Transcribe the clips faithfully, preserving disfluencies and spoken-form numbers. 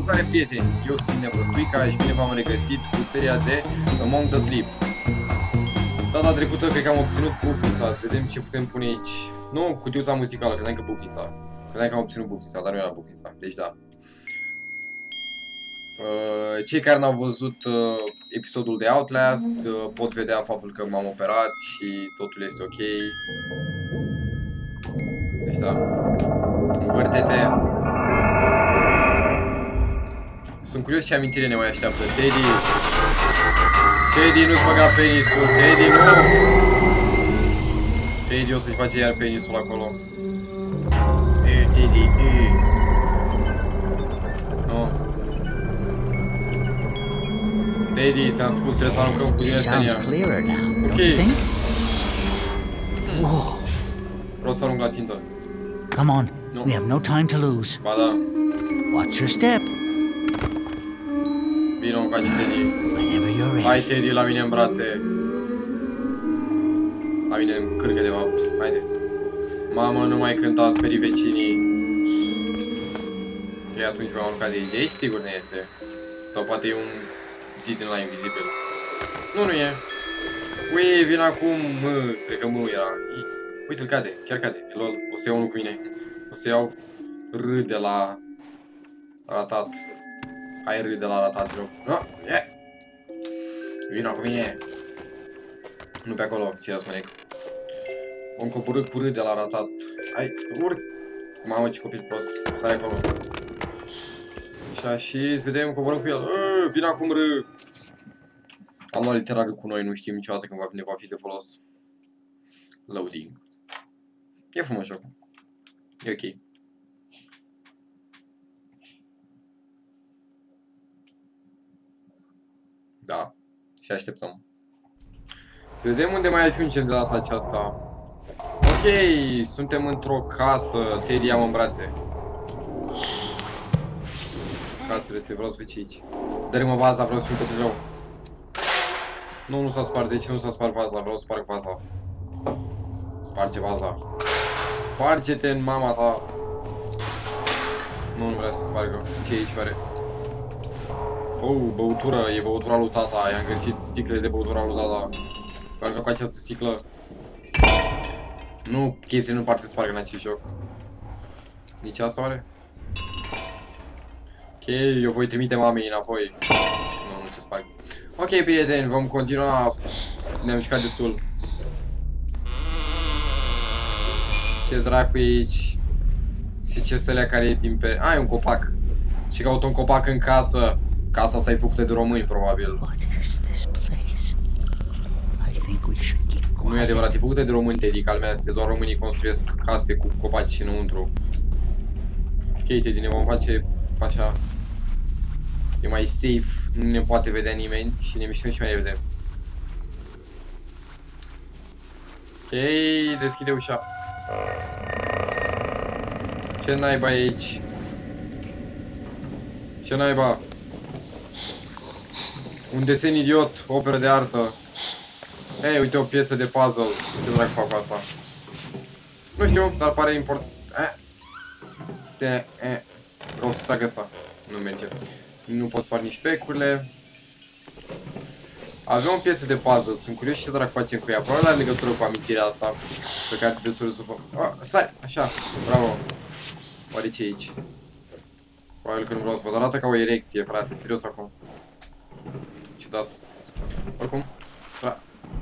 Salutare prieteni, eu sunt Nevăstuica și bine v-am regăsit cu seria de Among the Sleep. Data trecută cred că am obținut bufnița, să vedem ce putem pune aici. Nu, cutiuța muzicală, credeam că bufnița. Credeam că am obținut bufnița, dar nu era bufnița, deci da. Cei care n-au văzut episodul de Outlast pot vedea faptul că m-am operat și totul este ok. Deci da, învârte-te. Sunt curios ce amintire ne mai așteaptă. Teddy! Teddy, nu-ți băga penisul! Teddy, nu! Teddy o să-și bage iar penisul acolo. E, Teddy, e. Nu. Teddy, ți-am spus, trebuie să aruncăm cu din Estenia. Ok. Vreau să arunc la țintă. Come on, no. We have no time to lose. Ba da. Watch your step. Vino încoace, Teddy. Whenever you're ready. Hai, Teddy, la mine în brațe. La mine în cârcă, de fapt. Haide. Mamă, nu mai cânta, sperii vecinii. Ok, atunci v-am aruncat de aici. De aici sigur ne este. Sau poate e un zid din ăla invizibil. Nu, nu e. Ui, vin acum. Mă, cred că mă era. Uite-l cade, chiar cade. Lol, o să iau unul cu mine. O să iau R de la ratat. Hai R de la ratat, rog. No, yeah. Vino cu mine. Nu pe acolo, ce răspânec. Vom coborâ cu R de la ratat. Hai, urc. Mamă, ce copil prost. Sare acolo. Așa, și să vedem, coborâm cu el. Vino acum R. Am luat literarul cu noi, nu știm niciodată când ne va fi de folos. Loading. E frumos jocul. E ok. Da. Și așteptăm. Vedem unde mai ajungem de data aceasta. Ok, suntem într-o casă. Teddy, am în brațe. Casele, te vreau să vezi aici. Dă-mi vaza, vreau să fiu către rău. Nu, nu s-a spart. De ce nu s-a spart vaza? Vreau să sparg vaza. Sparge vaza. Sparge-te în mama ta. Nu, nu vrea să spargă. Ce e aici, oare? Oh, băutură. E băutura lui tata. I-am găsit sticle de băutura lui tata. Parcă cu această sticlă. Nu, chestii nu par să spargă în acest joc. Nici asta, oare? Ok, eu voi trimite mamei înapoi. Nu, nu se sparg. Ok, prieteni, vom continua. Ne-am jucat destul. Ce dracu e aici? Și ce sălea care este din pe... Ah, e un copac. Și caut un copac în casă. Casa asta e făcută de români, probabil. Nu e adevărat, e făcută de români, Teddy, calmează-te. Doar românii construiesc case cu copaci înăuntru. Ok, Teddy, ne vom face așa. E mai safe, nu ne poate vedea nimeni și ne mișcăm și mai repede. Ok, deschide ușa. Ce naiba e aici? Ce naiba? Un desen idiot, operă de artă. Ei, uite o piesă de puzzle. Ce dracu fac cu asta? Nu știu, dar pare important. Eh. De, eh. Vreau să trag asta. Nu merge. Nu pot să fac nici pecurile. Avem o piesă de puzzle, sunt curios ce dracu facem cu ea. Probabil are legătură cu amintirea asta pe care trebuie să o rezolvăm. Oh, stai, așa, bravo. Oare ce e aici? Probabil că nu vreau să văd, arată ca o erecție, frate, serios acum. Ciudat. Oricum, tra...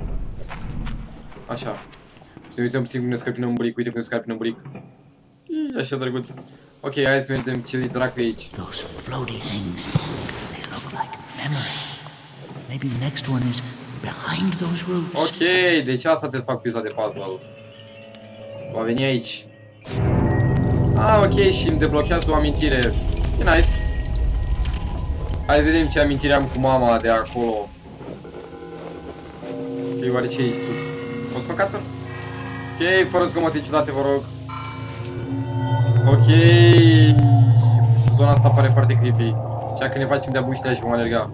Așa. Să ne uităm puțin cum ne scărpinăm buric, uite cum ne scărpinăm buric. Ii, așa drăguț. Ok, hai să vedem ce dracu e aici. Those floaty things, they look like memories. Maybe the next one is behind those roots. Ok, deci asta te fac piesa de puzzle. Va veni aici. Ah, ok, și îmi deblochează o amintire. E nice. Hai să vedem ce amintire am cu mama de acolo. Ok, oare ce e aici sus? Poți mă casă? Ok, fără zgomote ciudate, vă rog. Ok. Zona asta pare foarte creepy. Așa că ne facem de-a buștele și vom alerga.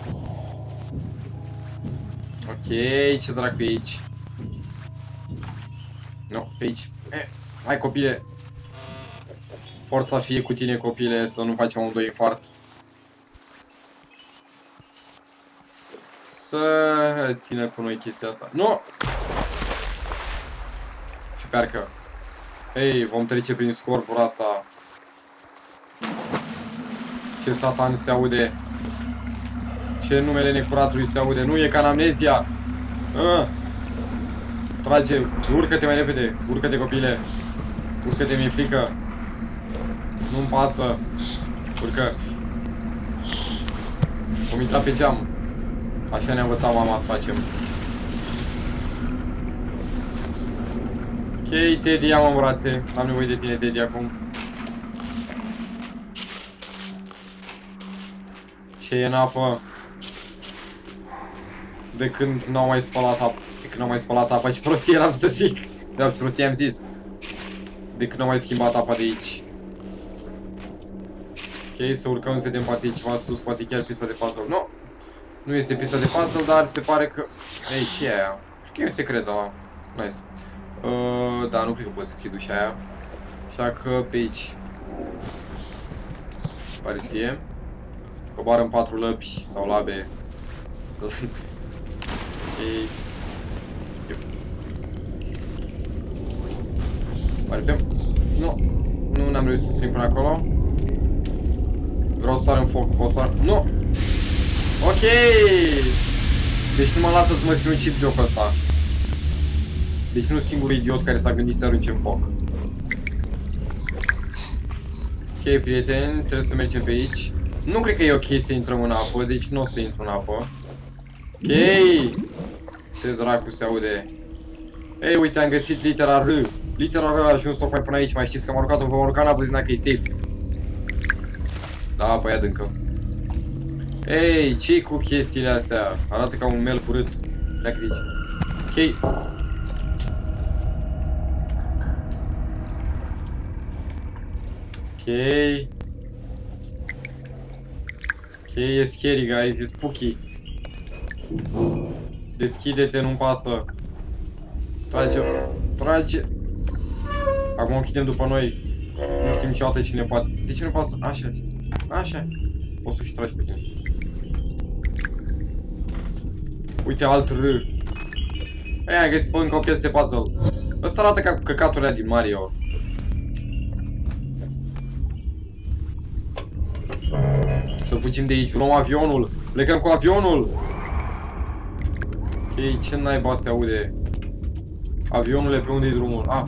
Ok, ce dracu e aici? Nu, pe aici. Eh, hai copile. Forța fie cu tine, copile, să nu facem un doi infart. să țină cu noi chestia asta. Nu! Ciupercă. Hei, vom trece prin scorpura asta. Ce satan se aude? Ce numele necuratului se aude? Nu e ca în Amnezia! Ah. Trage, urcă-te mai repede, urcă-te copile. Urcă-te, mi-e frică. Nu-mi pasă. Urcă. Vom intra pe geam. Așa ne-a învățat mama să facem. Ok, Teddy, ia-mă în brațe. Am nevoie de tine, Teddy, acum. Ce e în apă? De când n-au mai spălat apă. De când n-au mai spălat apa, ce prostie eram să zic. Da, ce prostie am zis. De când n-au mai schimbat apa de aici. Ok, să urcăm, vedem poate ceva sus, poate chiar pista de puzzle. Nu! Nu este pista de puzzle, dar se pare că... Ei, ce e aia? Cred că e un secret, da. Nice. Uh, da, nu cred că pot să deschid ușa aia. Așa că pe aici. Pare să fie. Coboară în patru lăbi sau labe. Ei. Pare pe... Nu. Nu, n-am reușit să sărim până acolo. Vreau să sar în foc, pot să sar... Nu! Ok! Deci nu mă lasă să mă sinucid jocul ăsta. Deci nu singurul idiot care s-a gândit să arunce în foc. Ok, prieteni, trebuie să mergem pe aici. Nu cred că e ok să intrăm în apă, deci nu o să intru în apă. Ok! Ce dracu se aude. Ei, uite, am găsit litera R. Litera R a ajuns tocmai până aici, mai știți că am urcat-o, v-am urcat în apă, zic dacă e safe. Da, apă e adâncă. Ei, ce-i cu chestiile astea? Arată ca un mel curât. Ia că aici. Ok. Ok. Ok, e scary, guys, e spooky. Deschide-te, nu-mi pasă. Trage, trage. Acum închidem după noi. Nu știm niciodată cine poate. De ce nu pasă? Așa, așa. Poți să și tragi pe tine. Uite, alt R. Ei, am găsit încă o piesă de puzzle. Ăsta arată ca căcaturile din Mario. Să fugim de aici, luăm avionul. Plecăm cu avionul. Ok, ce naiba se aude? Avionule, pe unde-i drumul? Ah.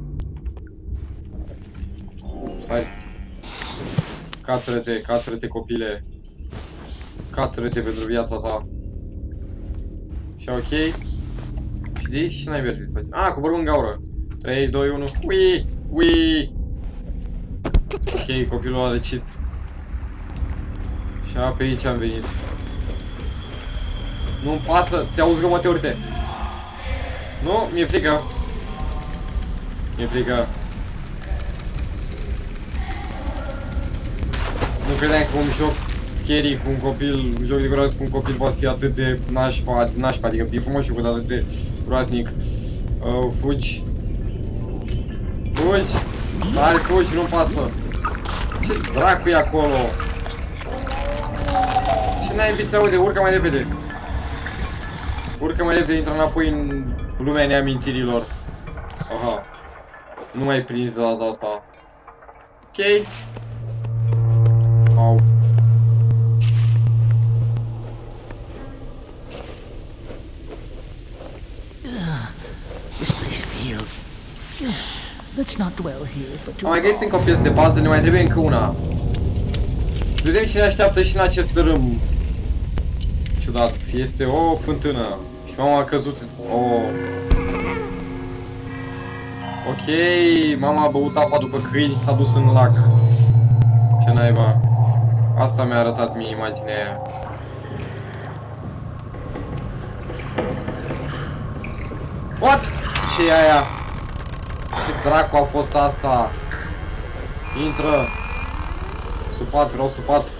Sari. Cațără-te, cațără-te, copile. Cațără-te pentru viața ta. Și ok. Și de aici ce n-ai mergi să faci? Ah, coborâm în gaură. trei, doi, unu. Ui! Ui! Ok, copilul a răcit. Și pe aici am venit. Nu-mi pasă, se auzi că mă te urte. Nu, mi-e frică. Mi-e frică. Nu credeam că un joc scary cu un copil, un joc de groază cu un copil poate fi atât de nașpa, nașpa, adică e frumos și cu atât de groaznic. Uh, fugi. Fugi. Sari, fugi, nu-mi pasă. Ce dracu e acolo? Ce n-ai să aude? Urcă mai repede. Urcă mai repede, intră înapoi în lumea neamintirilor. Aha. Nu mai prins de data asta. Ok. Au. This place feels... Let's not dwell here for too Am mai găsit încă o piesă de puzzle, ne mai trebuie încă una. Vedem cine așteaptă și în acest râm. Ciudat, este o fântână. Și mama a căzut. Oh. Ok, mama a băut apa după câini și s-a dus în lac. Ce naiba. Asta mi-a arătat mie imaginea aia. What? Ce e aia? Ce dracu a fost asta? Intră. Supat, vreau supat.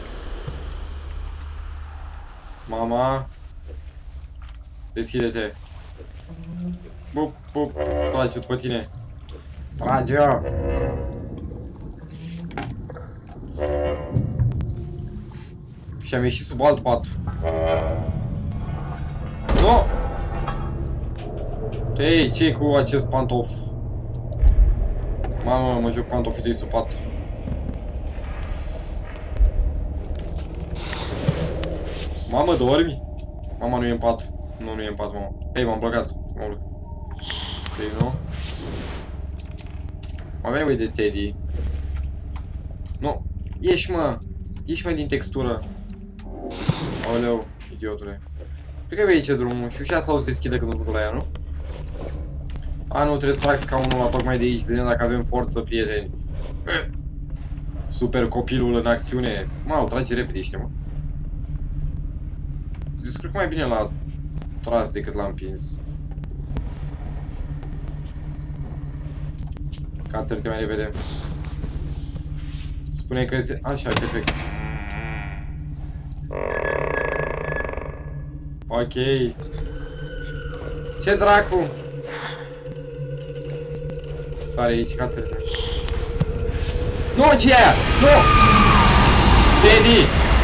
Mama. Deschide-te. Bup, bup. Trage după tine. Trage-o. Și am ieșit sub alt pat. Nu! Hei, ce-i cu acest pantof? Mamă, mă joc pantofii de supat. Mamă, dormi? Mama nu e în pat. Nu, nu e în pat, mama. Hei, m-am blocat. M-am blocat. Hei, nu? Aveai voie de Teddy. Nu. Ieși, mă. Ieși, mă, din textură. Aoleu, idiotule. Cred că e aici drumul. Și ușa sau se deschide când o duc la ea, nu? A, nu, trebuie să trag scaunul la tocmai de aici. Vedem dacă avem forță, prieteni. Super copilul în acțiune. Mă, îl trage repede, știi, mă. Se descurcă mai bine la tras decât l-am împins. Cațări-te mai repede. Spune că se... Așa, perfect. Ok. Ce dracu? Sare aici, cațări-te. Nu, ce e aia? Nu! Teddy!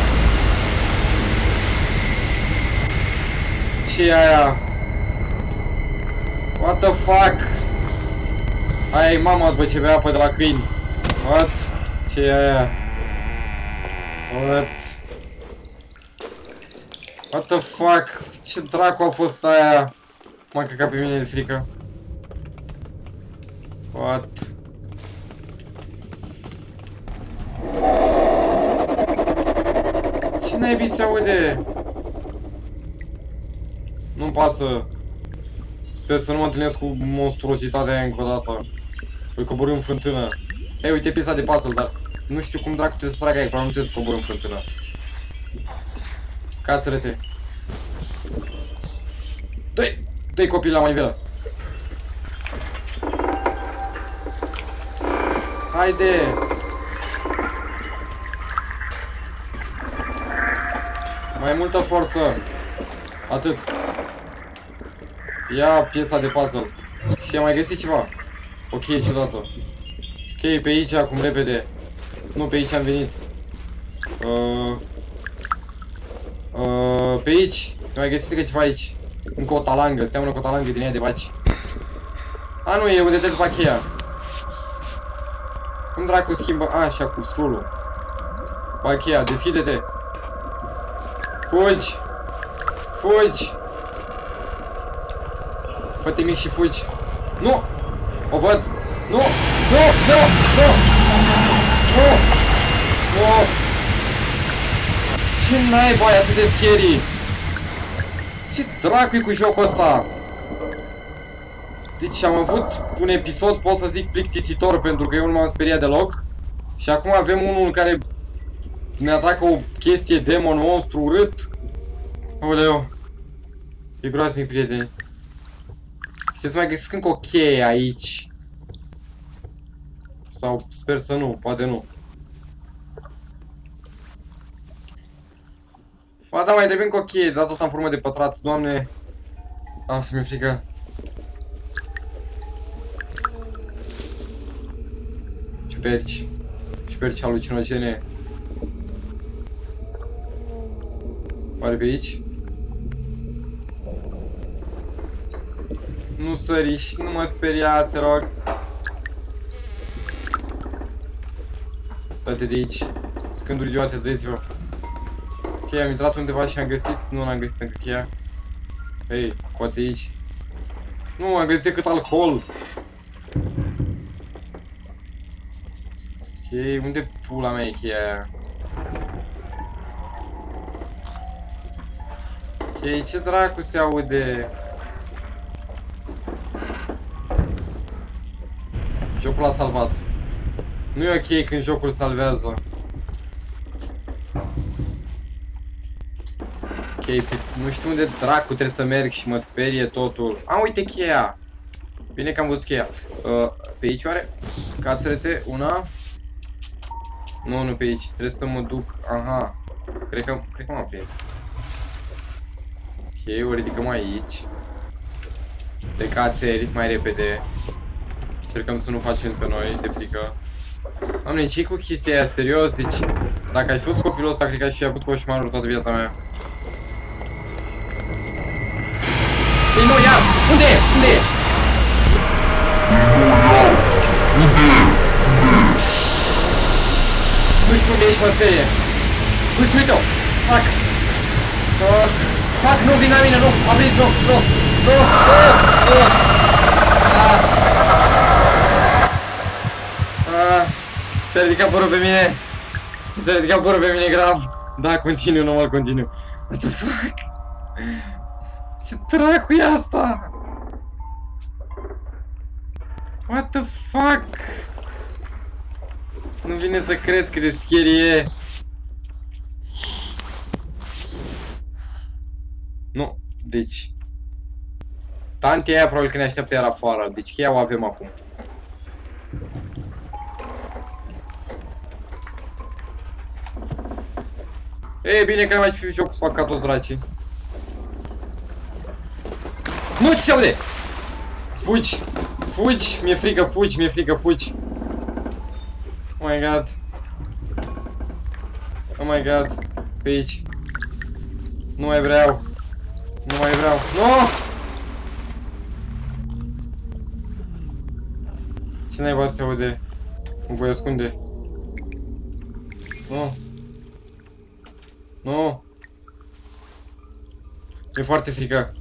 Ce e aia? What the fuck? Aia e mama după ce bea apă de la câini. What? Ce e aia? What? What the fuck? Ce dracu a fost aia? M-a căcat pe mine de frică. What? Ce naibii se aude? Nu-mi pasă. Sper să nu mă întâlnesc cu monstruozitatea aia încă o dată. Voi coborî în fântână. Ei, uite piesa de puzzle, dar nu știu cum dracu trebuie să trag aici, probabil nu trebuie să coborî în fântână. Cațără-te. Dă-i! Dă-i copil la manivelă. Haide! Mai multă forță. Atât. Ia piesa de puzzle. Și am mai găsit ceva. Ok, ciudată. Ok, pe aici, acum repede. Nu, pe aici am venit. Uh, uh, pe aici. Am mai găsit că ceva aici. Încă o talangă, seamănă cu o talangă din ea de baci. A, nu, e unde te fac cheia. Cum dracu schimbă? A, așa, cu scroll-ul. Fac cheia, deschide-te. Fugi. Fugi. Fă-te mic și fugi. Nu! O văd! Nu! Nu! Nu! Nu! Nu! Nu! Ce naiba e atât de scary? Ce dracu-i cu jocul ăsta? Deci am avut un episod, pot să zic, plictisitor, pentru că eu nu m-am speriat deloc. Și acum avem unul care ne atacă o chestie demon, monstru, urât. Aoleu. E groaznic, prieteni. Știți să mai găsesc încă o cheie aici. Sau sper să nu, poate nu. Ba da, mai trebuie încă o cheie, de data asta în formă de pătrat, doamne. Ah, să mi-e frică. Ciuperci. Ciuperci halucinogene. Oare pe aici? Nu sări, nu mă speria, te rog. Dă-te de aici. Scânduri idiote, dădeți-vă. Ok, am intrat undeva și am găsit. Nu l-am găsit încă cheia. Hei, poate aici. Nu am găsit decât alcool. Ok, unde pula mea e cheia aia? Ok, ce dracu se aude? Jocul l-a salvat. Nu e ok când jocul salvează. Ok, pe, nu știu unde dracu trebuie să merg și mă sperie totul. A, uite cheia! Bine că am văzut cheia. Uh, pe aici oare? Cațărete, una. Nu, nu pe aici. Trebuie să mă duc. Aha. Cred că, cred că m-am prins. Ok, o ridicăm aici. De cațeri, mai repede. Încercăm să nu facem pe noi, de frică. Doamne, ce-i cu chestia aia, serios? Deci, dacă aș fi fost copilul ăsta, cred că aș fi avut coșmarul toată viața mea. Păi nu, iar! Unde e? Unde e? Nu știu unde ești, mă sperie. Nu știu, uite-o! Fac! Fac! Fac! Nu, vin la mine, nu! Abrit, nu! Nu! Nu! Nu! Nu! Ah! Ah! S-a ridicat părul pe mine! S-a ridicat părul pe mine grav! Da, continuu, normal, continuu. What the fuck? Ce dracu e asta? What the fuck? Nu vine să cred cât de scary e. Nu, deci tantea aia probabil că ne așteaptă iar afară. Deci cheia o avem acum. E bine că mai fi jocul să fac ca toți dracii. Nu, ce se aude? Fugi! Fugi! Mi-e frică, fugi, mi-e frică, fugi! Oh my god! Oh my god! Pe aici! Nu mai vreau! Nu mai vreau! Nu! Ce naiba se aude? Mă voi ascunde! Nu! Nu! E foarte frică!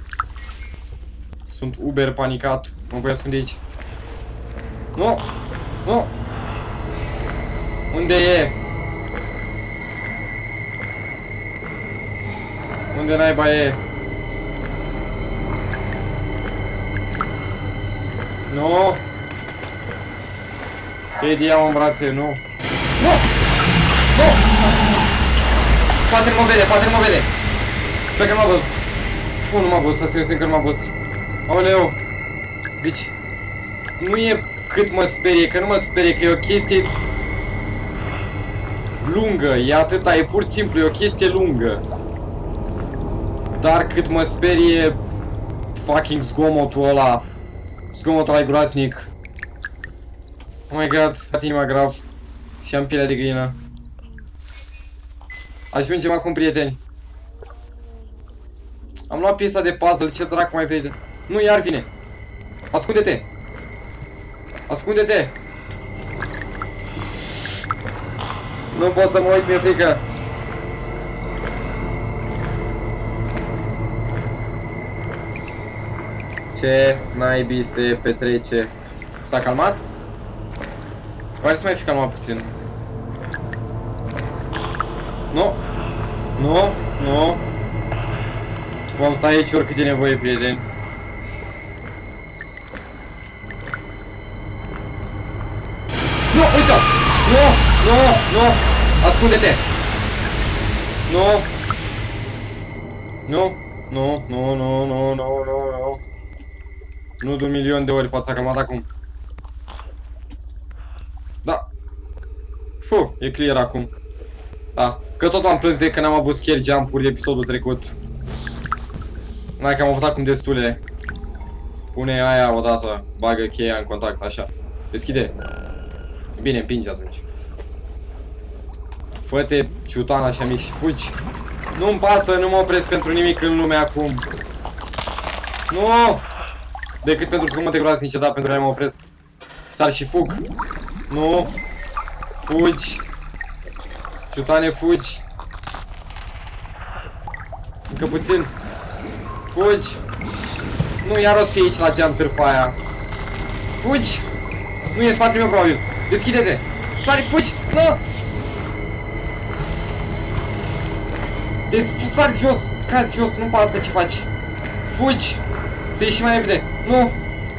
Sunt uber panicat. Mă voi ascunde aici. Nu! Nu! Unde e? Unde naiba e? Nu! Teddy, ia-mă în brațe, nu! Nu! Nu! Poate nu mă vede, poate nu mă vede! Sper că nu m-a văzut. Fu, nu m-a văzut, să simt că nu m-a văzut. Aoleu! Deci, nu e cât mă sperie, că nu mă sperie, că e o chestie lungă, e atâta, e pur și simplu, e o chestie lungă. Dar cât mă sperie fucking zgomotul ăla, zgomotul ăla e groaznic. Oh my god, a inima grav și am pielea de găină. Ajungem acum, prieteni. Am luat piesa de puzzle, ce dracu mai vede? Nu, iar vine. Ascunde-te. Ascunde-te. Nu pot să mă uit, mi-e frică. Ce naibii se petrece? S-a calmat? Pare să mai fi calmat puțin. Nu. Nu. Nu. Vom sta aici oricât e nevoie, prieteni. Nu, uite-o! Nu, nu, nu! Ascunde-te! Nu! Nu, nu, nu, nu, nu, nu, nu, nu. Nu de un milion de ori, poate s-a calmat acum. Da. Fu, e clear acum. Da, că tot m-am plâns de că n-am avut scare jump-uri episodul trecut. N-ai că am avut acum destule. Pune aia odată, bagă cheia în contact, așa. Deschide. Bine, împinge atunci. Fă-te ciutan așa mic și fugi. Nu-mi pasă, nu mă opresc pentru nimic în lume acum. Nu! Decât pentru zgomote groaznice, da, pentru care mă opresc. Sar și fug. Nu! Fugi! Ciutane, fugi! Încă puțin. Fugi! Nu, iar o să fie aici la geam târfa aia. Fugi! Nu e în spatele meu, probabil. Deschide-te! Sari, fugi! Nu! Deci, sari jos! Cazi jos, nu pasă ce faci. Fugi! Să ieși mai repede! Nu!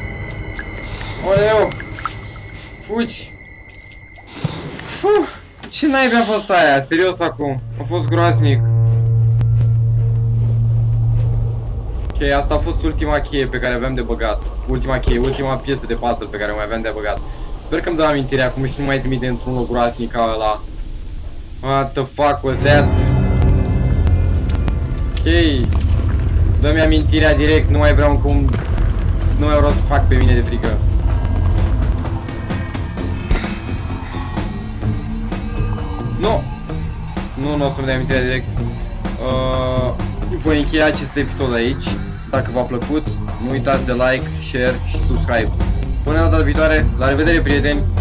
Oleu! Fugi! Fuh! Ce naibii a fost aia? Serios acum. A fost groaznic. Ok, asta a fost ultima cheie pe care aveam de băgat. Ultima cheie, ultima piesă de puzzle pe care mai aveam de băgat. Sper că îmi dă amintire acum și nu mai trimite într-unul groaznic ca ăla. What the fuck was that? Ok. Dă-mi amintirea direct, nu mai vreau cum... Nu mai vreau să fac pe mine de frică. Nu! Nu, nu o să-mi dea amintirea direct. Uh, voi încheia acest episod aici. Dacă v-a plăcut, nu uitați de like, share și subscribe. Până data viitoare, la revedere, prieteni!